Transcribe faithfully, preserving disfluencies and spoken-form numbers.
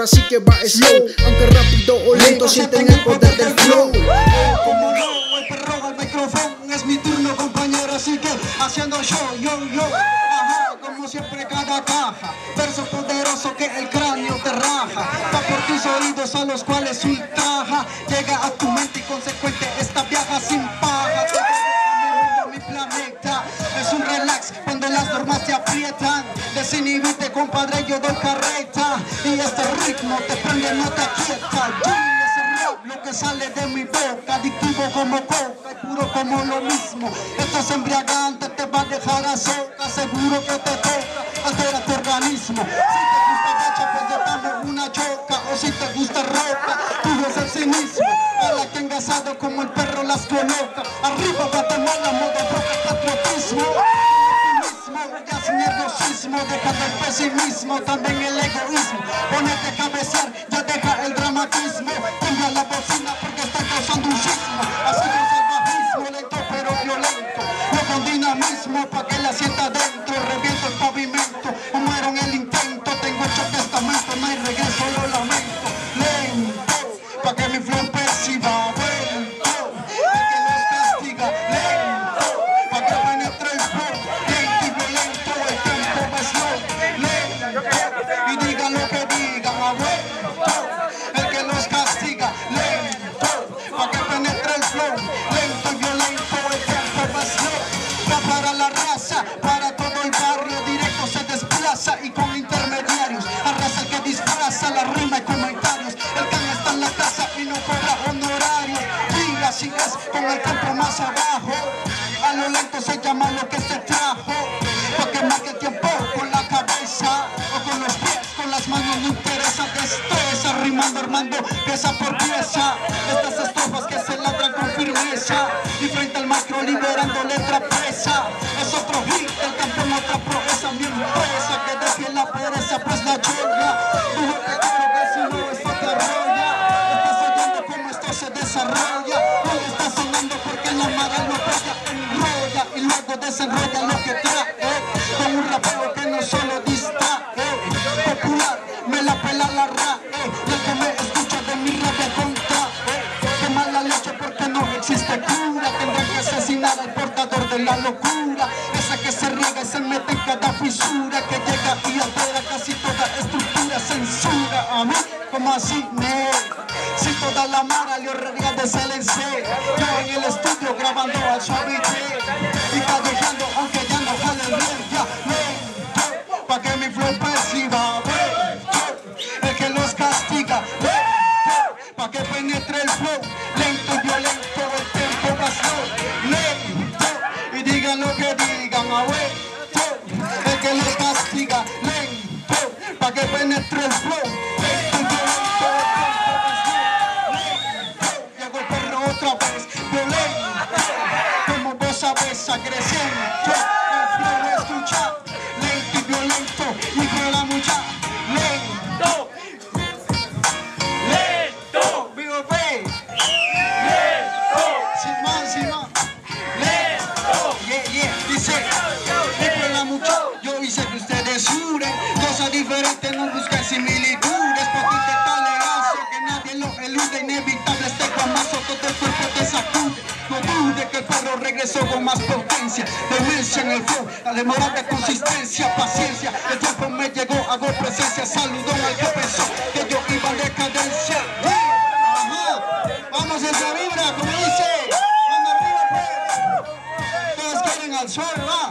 ahora sí que va slow. Aunque rápido o lento sienten el poder del flow. Como no, el perro al micrófono, es mi turno compañero, así que haciendo show, yo, yo. Ajá, como siempre cada caja, verso poderoso que el cráneo te raja. Va por tus oídos a los cuales ultraja, llega a tu mente y consecuente esta viaja sin paga. Mi planeta es un relax cuando las normas te aprietan. Desinhibite compadre, yo doy carreta y este ritmo te prende, no te quieta. Lo que sale de mi boca, adictivo como coca y puro como lo mismo. Esto es embriagante, te va a dejar a soca, seguro que te toca, altera tu organismo. Si te gusta bacha, pues yo dame una choca, o si te gusta roca, tú ves el cinismo. A la que engasado como el perro las coloca, arriba Guatemala, modo roca, patriotismo. Ya sin nerviosismo, deja el pesimismo, también el egoísmo. Ponete a cabecear, ya deja el dramatismo. Ponga la bocina porque está causando un sismo. Así es el bajismo, lento pero violento. No con dinamismo, pa' que la sienta dentro. Reviento el pavimento, o muero en el intento. Tengo hecho testamento, no hay regreso, lo lamento. Lento, pa' que mi flow perciba. Vuelto, el que los castiga. Lento, pa' que penetre el flow. Y digan lo que digan, abuelo, el que los castiga, lento, pa' que penetre el flow, lento y violento, el tiempo vacío, va para la raza, para todo el barrio, directo se desplaza y con intermediarios, arrasa el que disfraza la rima y comentarios, el can está en la casa y no cobra honorarios, y así es, con el tiempo más abajo, a lo lento se llama lo que se trajo, pa' que marque el tiempo con la cabeza, o con los pies, con las manos, no interesa, destreza, rimando, armando, pieza por pieza, estas estrofas que se ladran con firmeza, y frente al macro liberando letra presa, es otro hit, el campeón otra proeza, mi empresa, que de pie la pereza, pues la yoga, tuvo que dicho que si no esto te arrolla, estás oyendo cómo esto se desarrolla, no le está sonando porque la mara lo pega, enrolla, y luego desenrolla lo que trae, con un rapeo que no solo distrae, popular, me la pela la rae, y el que me escucha de mi rabia contrae, quema la leche porque no existe cura, tendrán que asesinar al portador de la locura, esa que se riega y se mete en cada fisura, que llega y altera casi toda estructura, censura a mí, como así, no, si toda la mara le horrería de silencio, yo en el estudio grabando al suavite, y callejeando aunque ya no jale bien, ya, no, pa' que mi flow perciba, el que los castiga, pa' que penetre el flow, lento y violento, el tiempo va slow, lento, y digan lo que digan, abuelo, el que los castiga, lento, pa' que penetre el flow, lento y violento, el tiempo va slow, lento, llegó el perro otra vez, violento, como vos sabés, agresivo, el flow escucha, lento y violento, hijo de la mucha, lento, lento, vivo fe, lento, Simón, Simón, lento, yeah, yeah, dice, hijo de la mucha, yo hice que ustedes juren, cosas diferentes, no buscan similitudes, poquito tolerancia, que nadie lo elude, inevitable este guamazo, todo el cuerpo te sacude, no dude que el perro regresó con más potencia, demencia en el flow, la demora de consistencia, paciencia, el tiempo me llegó, hago presencia, saludón al que pensó que yo iba en decadencia. Ajá, vamos esa vibra, como dice, vamos arriba pues, todos quieren al sol, va.